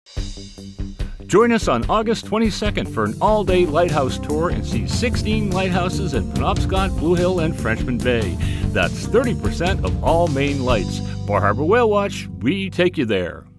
Join us on August 22nd for an all-day lighthouse tour and see 16 lighthouses in Penobscot, Blue Hill, and Frenchman Bay. That's 30% of all Maine lights. Bar Harbor Whale Watch, we take you there.